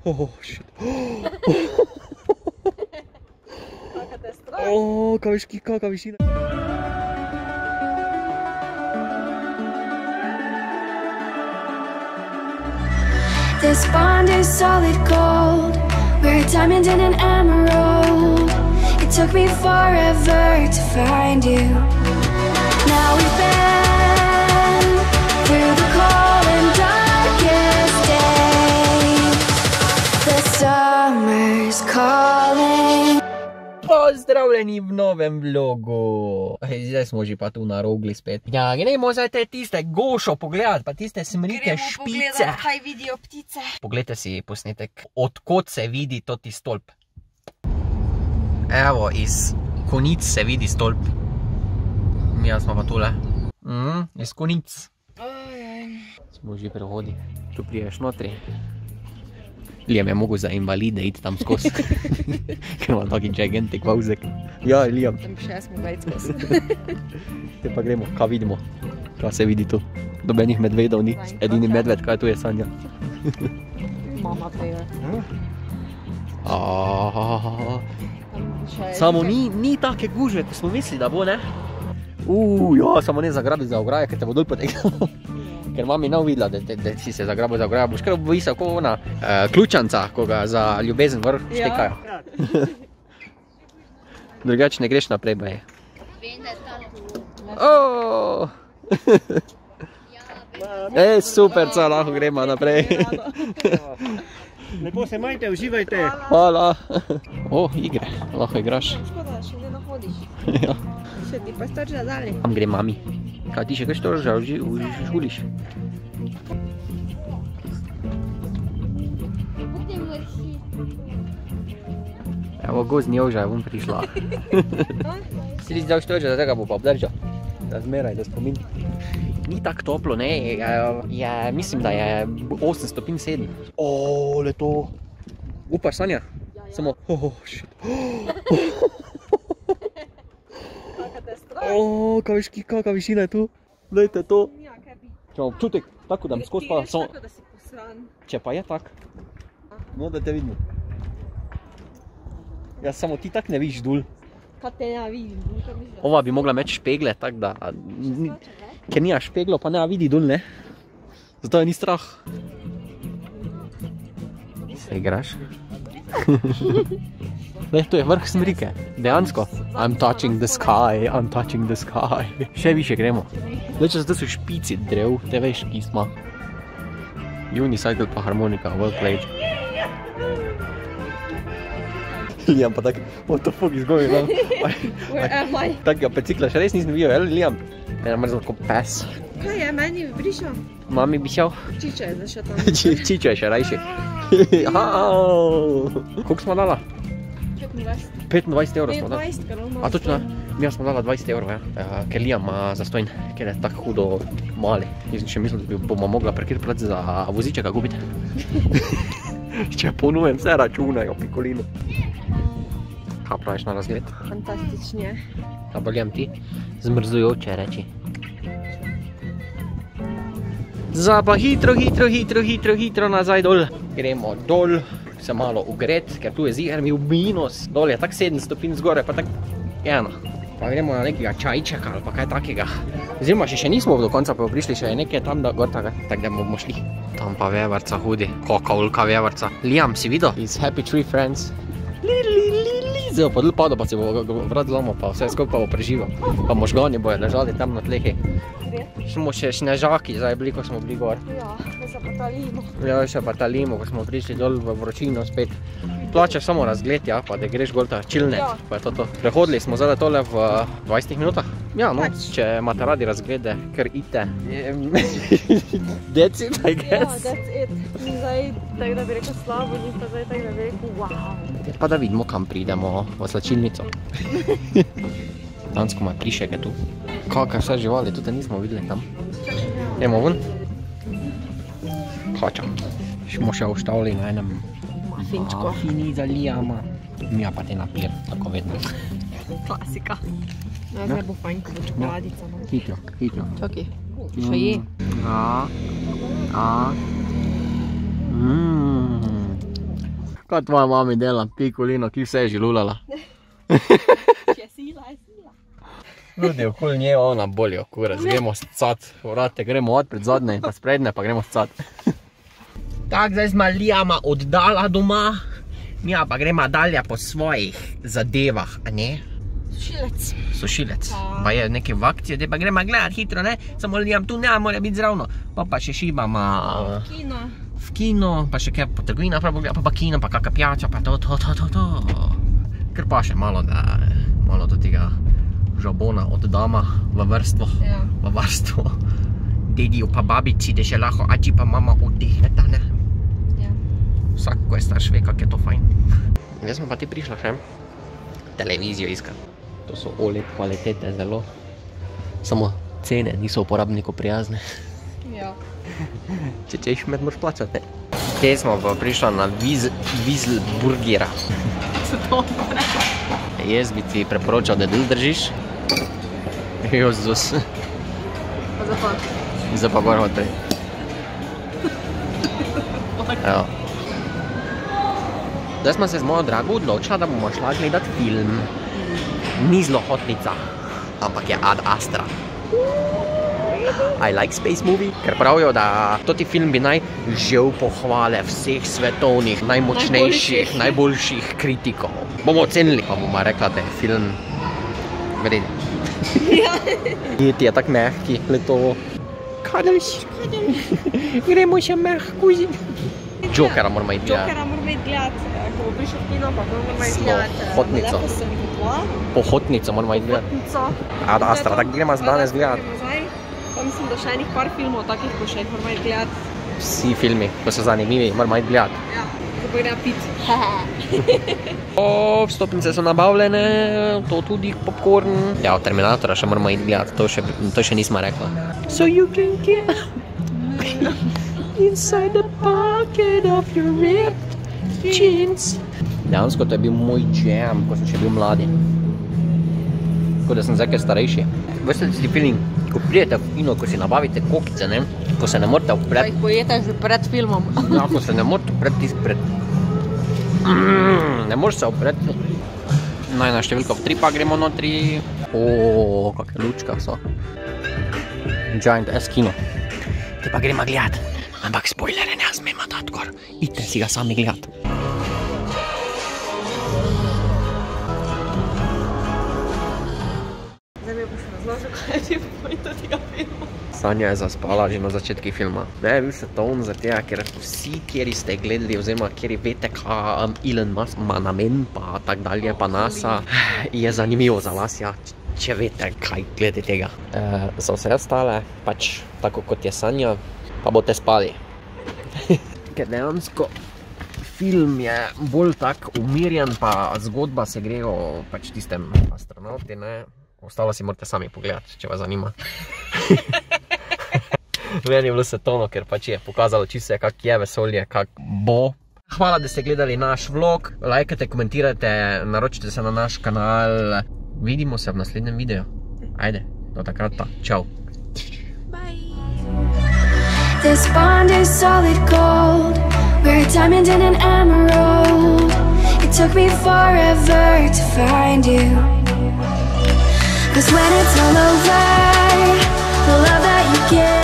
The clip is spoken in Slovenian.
Oh, shit. Oh, kaka višina. This bond is solid gold. We're a diamond and an emerald. It took me forever to find you. Now we've been through the cold and darkest days. The summer's calling. Pozdravljeni v novem vlogu. Zdaj smo že pa tu na Rogli spet. Ja, gremo zdaj tiste Gošo pogledat, pa tiste smrike špice. Gremo pogledat, kaj vidijo ptice. Poglejte si posnetek, odkot se vidi toti stolp. Evo, iz konic se vidi stolp. Mi smo pa tule. Iz konic. Smo že prehodi. Tu priješ notri. Liam je mogel za invalide iti tam skozi. Ker ima taki gigantic vozek. Ja, Liam. Tam še smo gledali skozi. Te pa gremo, kaj vidimo. Kaj se vidi tu. Dobenih medvedov ni. Edini medved, kaj tu je Sanja. Mama peve. Samo ni take gužve, ko smo mislili, da bo, ne? Ja, samo ne zagrabi za ograje, ker te bo dol potegnil. Ker mami ne videla, da si se zagrabil za ograje. Boš kar obvisel kot ona ključanca, ko ga za ljubezen vrh štekajo. Drugače ne greš naprej, baje. Super, co, lahko gremo naprej. Lepo se majte, uživajte. Hvala. Igre, lahko igraš. Škoda, še ne nahodiš. Ja. Še ti pa storža dalje. Tam gre mami. Kaj ti še kaj storža, žuliš? Evo, gozdni ovža je vun prišla. Si li zdaj storža, da tega bo pa obdržal. Da zmeraj, da spomin. Ni tak toplo, ne, mislim, da je 8 stopinj 7. Leto. Upaš, Sanja? Samo, shit. Kaka višina je tu. Dajte to. Če imam občutek, tako da mi skozi pada. Če pa je tak. No, da te vidimo. Ja, samo ti tak ne vidiš dul. Kaj te ne vidiš? Ova bi mogla imeti špegle, tak da... Ker nija špeglo, pa ne vidi dol, ne? Zato je ni strah. Se igraš? To je vrh smrike, dejansko. I'm touching the sky, I'm touching the sky. Še više gremo. Če zato so špici drev, te veš, ki smo. Unicycle pa harmonika, well played. Liam pa tak, what the fuck is going on? Where am I? Tak ga pecikla, še res nisem videl, jel, Liam? Mene mrzlo kot pes. Kaj je, meni bi prišel? Mami bi šel? Čičo je zašel tam. Čičo je še rajši. Koliko smo dala? 25. 25 evrov smo dala. 25, ker on A točno, mi smo dala 20 evrov, ja. Ker Liam ima zastojn, ker je tako hudo mali. Jaz sem še mislil, da bomo mogla prekrit plac za vozičeka kupiti. Če ponujem, vse računajo pikolino. Kaj praviš na razgled? Fantastične. Da pa Liam ti zmrzujoče reči. Za pa hitro nazaj dol. Gremo dol, se malo ugret, ker tu je ziher mi v minus. Dol je tak 7 stopinj zgore, pa tak 1. Pa gremo na nekega čajčeka ali pa kaj takega. Oziroma še nismo do konca pa prišli, še je nekaj tam gor tako, da bomo šli. Tam pa vevarca hudi, kakavlka vevarca. Liam, si videl? Iz Happy Tree Friends. Zdaj pa dol pada, pa se bo vrat zlomil, pa vse skupaj pa bo preživel. Pa možgani bojo ležali tam na tlehi. Smo še snežaki zdaj bili, ko smo bili gor. Ja, da se patalimo. Ja, še patalimo, ko smo prišli dol v vročino spet. Plačaš samo razgled, ja, pa da greš gor ta chillnet, pa je to. Prehodili smo zdaj tole v 20 minutah. Ja, no, če imate radi razglede, ker ite. That's it, I guess. Ja, that's it. Zdaj, tako da bi rekel slabo, ni pa zdaj tako da bi rekel wow. Pa da vidimo, kam pridemo v slačilnico. Dansko ima plišeke tu. Kakaj vse živali, tudi nismo videli tam. Idemo ven? Hočem. Smo še uštavili na enem mafini za Liama. Mija pa te napir, tako vedno. Klasika. Ja, zdaj bo fajn, ko bo čokoladica. Hitro. Čakaj, še je. Kaj tvoja mami dela? Pikolino, ki vse je že lulala. Je sila, je sila. Ljudi okoli nje, ona bolje okura. Gremo scat. Vrate, gremo odpred zadnje in pa sprednje, pa gremo scat. Tak, zdaj smo Lijama oddala doma. Mija pa gremo dalje po svojih zadevah, a ne? Sušilec. Sušilec. Pa je neke v akcije, da pa gremo gledat hitro, ne? Samo Lijam tu ne, mora biti zravno. Pa še šibama Kino. v kino, pa še kaj po trgovina, pa kino, pa kakva pijača, pa to. Ker pa še malo do tega žabona oddama v vrstvo. Ja. V varstvo. Dediju pa babici, da še lahko ači pa mama oddihneta, ne? Ja. Vsak, ko je starš, ve, kak je to fajn. Zdaj smo pa ti prišla še televizijo iskat. To so OLED kvalitete zelo. Samo cene niso uporabniku prijazne. Ja. Če ćeš med, moraš plačati. Kje smo pa prišla na Wieselburgera. Jaz bi ti preporočal, da dol držiš. Jezus. Pa zapad. Zdaj pa gor hotej. Evo. Zdaj smo se z mojo drago odločila, da bomo šla gledat film. Ni Zlohotnica, ampak je Ad Astra. I like space movie, ker pravijo, da toti film bi naj žel pohvale vseh svetovnih, najmočnejših, najboljših kritikov. Bomo ocenili, pa bomo rekla, da je film vreden. Ti je tak mehki, letovo. Kadeš? Gremo še mehko zi. Jokera moramo iti gledat. Jokera moramo iti gledat. Ko bo prišel v kino, pa moramo iti gledat. Hotnico. Pohotnico moramo iti gledat. Hotnico. Ad Astra, tak gremo danes gledat. Pa mislim, da še enih par filmov takih, ko še jih moramo iti gledat. Vsi filmi, ko so zanimivi, moramo iti gledat. Ja, ko pa gremo pit. Vstopnice so nabavljene, to tudi popcorn. Ja, od Terminatora še moramo iti gledat, to še nismo rekla. So you can get inside the pocket of your ripped jeans. Dejansko to je bil moj jam, ko sem še bil mladi. Tako da sem zdaj kaj starejši. Veste tisti feeling, ko prijete v kino, ko si nabavite kokice, ne? Ko se ne morate Pa opret. jih pojete že pred filmom. Ja, ko se ne morate opret tisti pred. Ne moreš se opret. Najna številka v 3 pa gremo notri. Kakve lučka so. Giant S kino. Te pa gremo gledat. Ampak spoilere ne smemo dati gor. Idite si ga sami gledat. Zdaj mi je pa še razložil, kaj je ti point od tega filma. Sanja je zaspala že na začetku filma. Ne, bil se to on za tega, ker vsi, kjeri ste gledali, oziroma kjeri vete, kaj Elon Musk ima namen, pa tak dalje, pa NASA, je zanimivo za vas, ja, če vete, kaj glede tega. Za vse ostale, pač tako kot je Sanja, pa boste spali. Ker dejansko film je bolj tak umirjen, pa zgodba se gre o pač tistem astronauti, ne. Ostalo si morate sami pogledati, če vas zanima. Meni je bilo svetovno, ker pač je pokazalo čisto, kak je vesolje, kak bo. Hvala, da ste gledali naš vlog. Lajkajte, komentirajte, naročite se na naš kanal. Vidimo se v naslednjem videu. Ajde, do takrat pa. Čau. This bond is solid gold. We're a diamond and an emerald. It took me forever to find you. 'Cause when it's all over, the love that you give